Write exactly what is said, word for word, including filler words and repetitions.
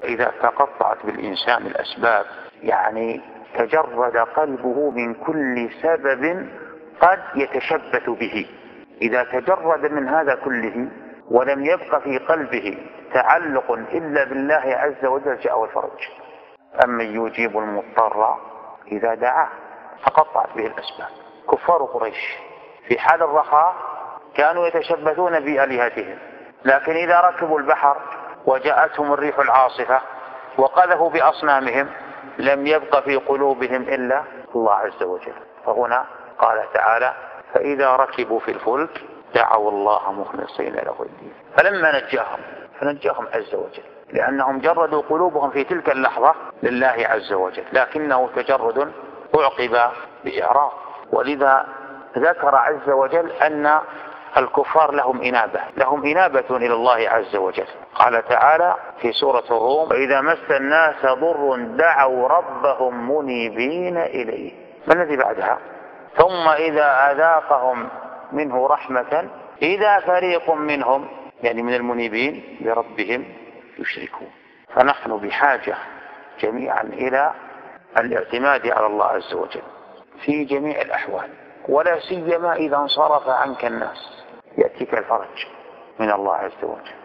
إذا تقطعت بالإنسان الأسباب، يعني تجرد قلبه من كل سبب قد يتشبث به، إذا تجرد من هذا كله ولم يبق في قلبه تعلق إلا بالله عز وجل جاءه الفرج. أمن يجيب المضطر إذا دعاه، تقطعت به الأسباب. كفار قريش في حال الرخاء كانوا يتشبثون بآلهتهم، لكن إذا ركبوا البحر وجاءتهم الريح العاصفة وقذفوا بأصنامهم لم يبق في قلوبهم إلا الله عز وجل. فهنا قال تعالى: فإذا ركبوا في الفلك دعوا الله مخلصين له الدين فلما نجاهم فنجاهم عز وجل، لأنهم جردوا قلوبهم في تلك اللحظة لله عز وجل، لكنه تجرد أعقب بإعراض. ولذا ذكر عز وجل أن الكفار لهم إنابة، لهم إنابة إلى الله عز وجل. قال تعالى في سورة الروم: فإذا مس الناس ضر دعوا ربهم منيبين إليه. ما الذي بعدها؟ ثم إذا أذاقهم منه رحمة إذا فريق منهم، يعني من المنيبين، بربهم يشركون. فنحن بحاجة جميعا إلى الاعتماد على الله عز وجل في جميع الأحوال، ولا سيما إذا انصرف عنك الناس يأتيك الفرج من الله عز وجل.